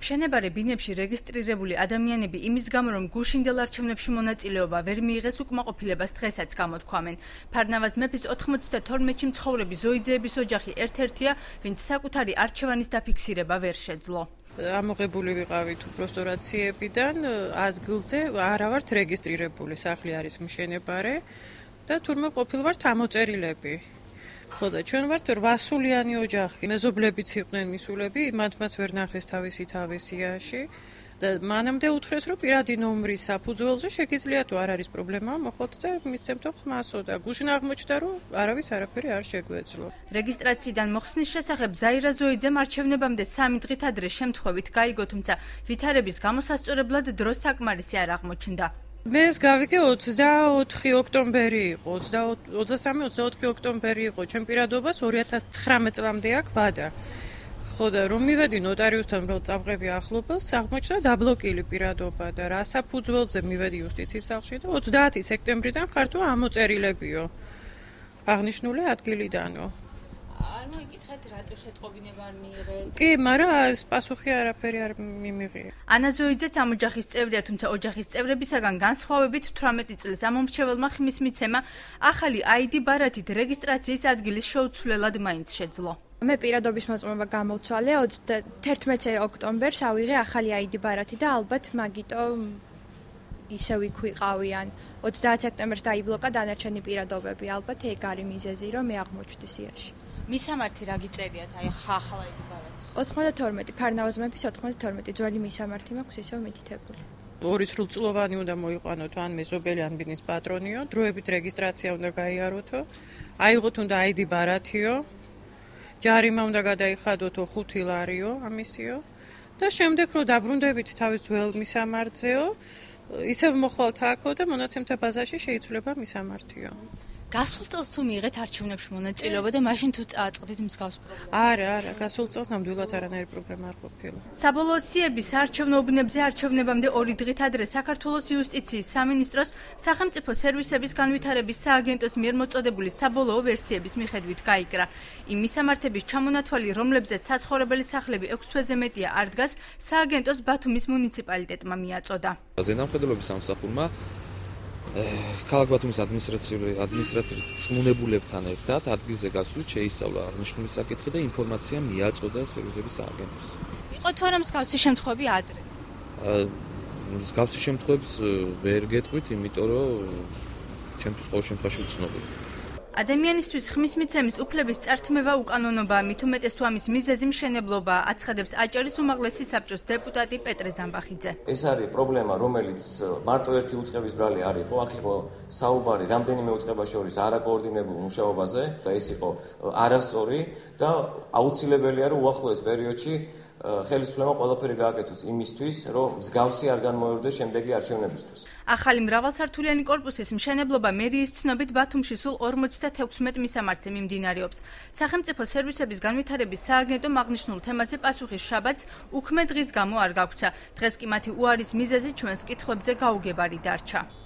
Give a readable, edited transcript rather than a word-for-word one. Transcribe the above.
მშენებარე ბინებში რეგისტრირებული ადამიანები იმის გამო, რომ გუშინდელ არჩევნებში მონაწილეობა ვერ მიიღეს უკმაყოფილებას დღესაც გამოთქვამენ. ფარნავაზ მეფის 92-ში მცხოვრები ზოიძეების ოჯახი ერთ-ერთია, ვინც საკუთარი არჩევანის დაფიქსირება ვერ შეძლო. ამოღებული ვიყავით უბრალოდ ციებიდან, ადგილზე არა ვართ რეგისტრირებული, სახლი არის მშენებარე და თურმე ყოფილვართ ამოწერილები. ხო და ჩვენ ვართ 8 სულიანი ოჯახი. მეზობლებიც იყვნენ მისულები, მათაც ვერ ნახეს თავისი თავისიაში და მანამდე უთხრეს, რომ პირადი ნომრის საფუძველზე შეგიძლიათ თუ არ არის პრობლემა, მოხოთ და მისცემთო ხმასო და გუშინ აღმოჩნდა, რომ არავის არაფერი არ შეგვეძლო. რეგისტრაციიდან მოხსნის შესახებ ზაირა ზოიძემ არჩევნებამდე 3 დღით ადრე შემთხვევით გაიგო, თუმცა ვითარების გამოსასწორებლად დრო საკმარისი არ აღმოჩნდა. მე გავიგე 24 ოქტომბერი იყო, 23-24 ოქტომბერი იყო. ჩემ პირადობას 2019 წლამდე აქ ვადა. ხო და რომ მივედი ნოტარიუსთან წავყევი ახლობელს, აღმოჩნდა დაბლოკილი პირადობა და რა საფუძველზე მივედი იუსტიციის სახლში და 30 სექტემბრიდან ხართო ამოწერილებიო. აღნიშნული ადგილიდანო. არ მოიკითხეთ, რატო შეტყობინება არ მიიღეთ? კი, მაგრამ პასუხი არაფერი არ მიმიღია. ანა ზოიძეც ამ ოჯახის წევრია, თუმცა ოჯახის წევრებისაგან განსხვავებით 18 წლის ამომრჩეველმა ხმის მიცემა ახალი ID ბარათით რეგისტრაციის ადგილის შეუცვლელად მაინც შეძლო. მე პირადობის მოწმობა გამოვცვალე 11 ოქტომბერს ავიღე ახალი ID ბარათი და ალბათ მაგიტომ ისევ იქ ვიყავიან. 30 სექტემბერს დაიბლოკა დანარჩენი პირადობები, ალბათ ეგ არის მიზეზი, რომ მე აღმოჩნდი სიაში. მისამართი რა გიწერიათ, აი ახლა ID ბარათი? 92, ფარნავაზ მეფის 92, ძველი მისამართი მაქვს ისევ მითითებული. ორი სრულწლოვანი უნდა მოიყვანოთ, ან მეზობელი, ან ბინის პატრონიო, დროებით რეგისტრაცია უნდა გაიაროთო, აიღოთ უნდა ID ბარათიო. ჯარიმა უნდა გადაიხადოთო 5 ლარიო ამისიო და შემდეგ რომ დაბრუნდებით თავის ძველ მისამართზეო, ისევ მოხვალთ აქო და მონაცემთა ბაზაში შეიცვლება მისამართიო. გასულ წელს თუ მიიღეთ არჩევნებში მონაწილეობა და მაშინ თუ წააწყდით მსგავს პრობლემას? არა, გასულ წელს ნამდვილად არანაირი პრობლემა არ ყოფილა. საბოლოო სიების არჩევნო უბნებზე არჩევნებამდე 2 დღით ადრე საქართველოს იუსტიციის სამინისტროს სახელმწიფო სერვისების განვითარების სააგენტოს მიერ მოწოდებული საბოლოო ვერსიების მიხედვით გაიკრა. იმ მისამართების ჩამონათვალი, რომლებზეც საცხოვრებელი სახლები 6 თვეზე მეტია არ დგას, სააგენტოს ბათუმის მუნიციპალიტეტმა მიაწოდა. ზედამხედველობის სამსახურმა ქალაქ ბათუმის ადმინისტრაციული წმუნებულებთან ერთად ადგილზე გასვლით შეისწავლა აღნიშნული საკითხი და ინფორმაცია მიაწოდა სერვისების სააგენტოს. იყო თუ არა მსგავსი შემთხვევები ადრე? მსგავსი შემთხვევებს ვერ გეტყვით, იმიტომ რომ ჩემთვის ყოველ შემთხვევაში უცნობია. ადამიანისთვის ხმის მიცემის უფლების წართმევა უკანონობაა, მით უმეტეს თუ ამის მიზეზი მშენებლობაა, აცხადებს აჭარის უმაღლესი საბჭოს დეპუტატი პეტრე ზამბახიძე. ეს არის პრობლემა, რომელიც მარტო ერთი უწყების ბრალი არ იყო, აქ იყო საუბარი რამდენიმე უწყებას შორის არაკოორდინებულ მუშაობაზე და ეს იყო არასწორი და აუცილებელია, რომ უახლოეს პერიოდში ხელისუფლებამ ყველაფერი გააკეთოს იმისთვის, რომ მსგავსი არ განმოერდეს შემდეგი არჩევნებისთვის. ახალი მრავალსართულიანი კორპუსის მშენებლობა მერიის ცნობით ბათუმში სულ 56 მისამართზე მიმდინარეობს. სახელმწიფო სერვისების განვითარების სააგენტომ აღნიშნულ თემაზე პასუხი შაბათს უქმე დღის გამო არ გაგვცა. დღეს კი მათი უარის მიზეზი ჩვენს კითხვებზე გაუგებარი დარჩა.